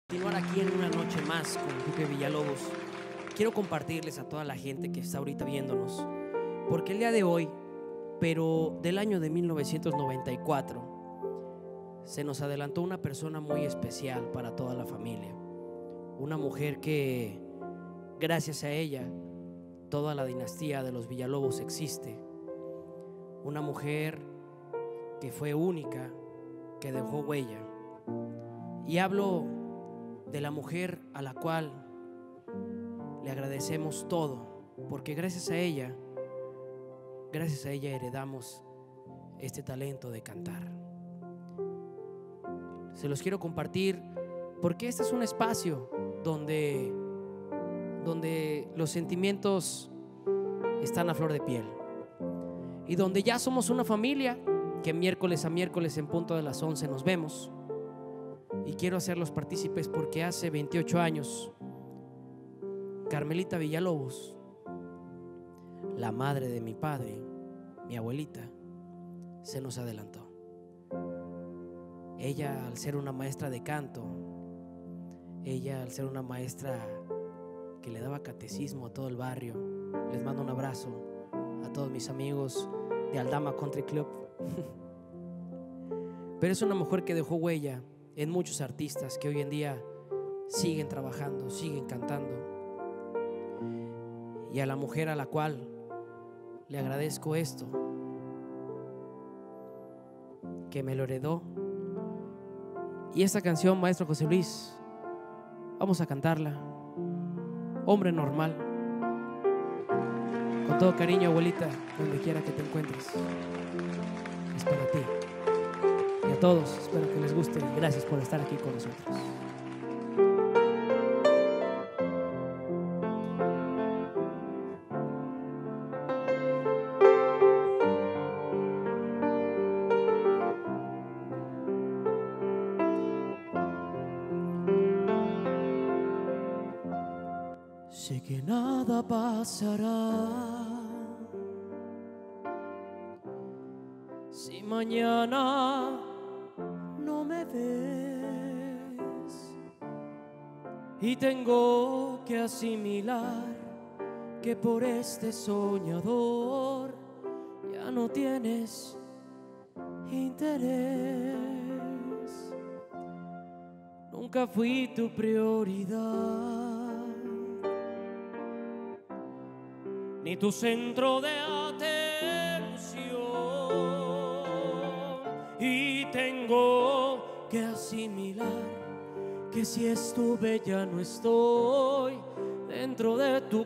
Continuar aquí en una noche más con Duque Villalobos. Quiero compartirles a toda la gente que está ahorita viéndonos, porque el día de hoy, pero del año de 1994, se nos adelantó una persona muy especial para toda la familia. Una mujer que, gracias a ella, toda la dinastía de los Villalobos existe. Una mujer que fue única, que dejó huella. Y hablo de la mujer a la cual le agradecemos todo, porque gracias a ella heredamos este talento de cantar. Se los quiero compartir porque este es un espacio donde los sentimientos están a flor de piel y donde ya somos una familia que miércoles a miércoles en punto de las 11 nos vemos. Y quiero hacerlos partícipes porque hace 28 años Carmelita Villalobos, la madre de mi padre, mi abuelita, se nos adelantó. Ella, al ser una maestra de canto, ella, al ser una maestra que le daba catecismo a todo el barrio, les mando un abrazo a todos mis amigos de Aldama Country Club. Pero es una mujer que dejó huella en muchos artistas que hoy en día siguen trabajando, siguen cantando. Y a la mujer a la cual le agradezco esto, que me lo heredó. Y esta canción, maestro José Luis, vamos a cantarla. Hombre normal. Con todo cariño, abuelita, donde quiera que te encuentres. Es para ti. Y a todos, espero que les guste. Gracias por estar aquí con nosotros. Sé que nada pasará si mañana no me ves, y tengo que asimilar que por este soñador ya no tienes interés. Nunca fui tu prioridad, ni tu centro de atención, y tengo que asimilar que si estuve ya no estoy dentro de tu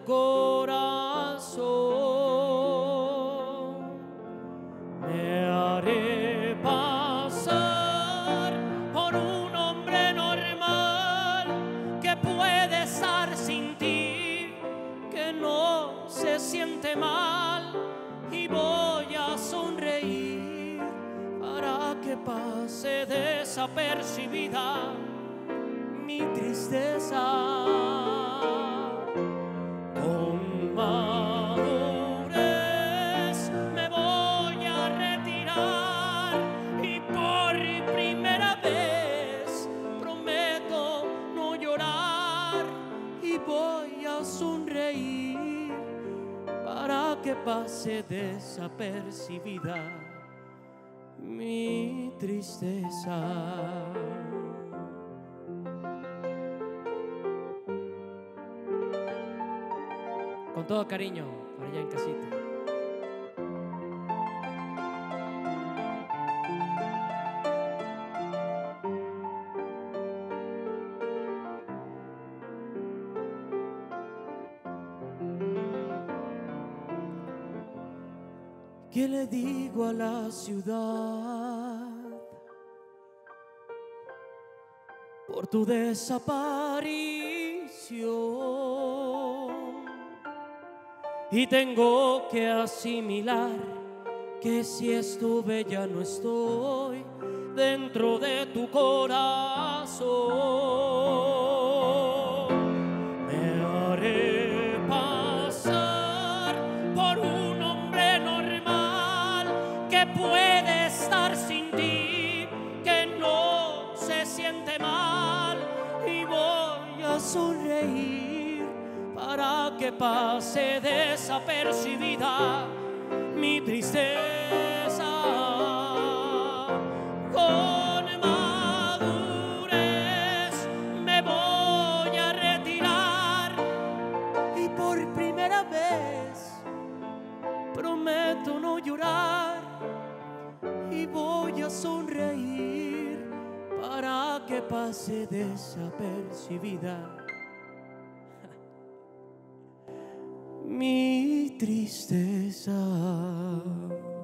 corazón. Me haré pasar por un hombre normal que puede estar sin ti, que no se siente mal, y voy a sonreír para que pase desapercibida mi tristeza. Con madurez me voy a retirar y por primera vez prometo no llorar, y voy a sonreír para que pase desapercibida mi tristeza. Con todo cariño, para allá en casita. ¿Qué le digo a la ciudad por tu desaparición? Y tengo que asimilar que si estuve ya no estoy dentro de tu corazón. Me haré pasar por un hombre normal que puede estar sin ti, que no se siente mal, y voy sonreír para que pase desapercibida mi tristeza. Con madurez me voy a retirar y por primera vez prometo no llorar y voy a sonreír para que pase desapercibida mi tristeza.